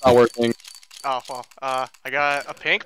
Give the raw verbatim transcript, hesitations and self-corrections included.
not working. Oh, well, uh, I got a pink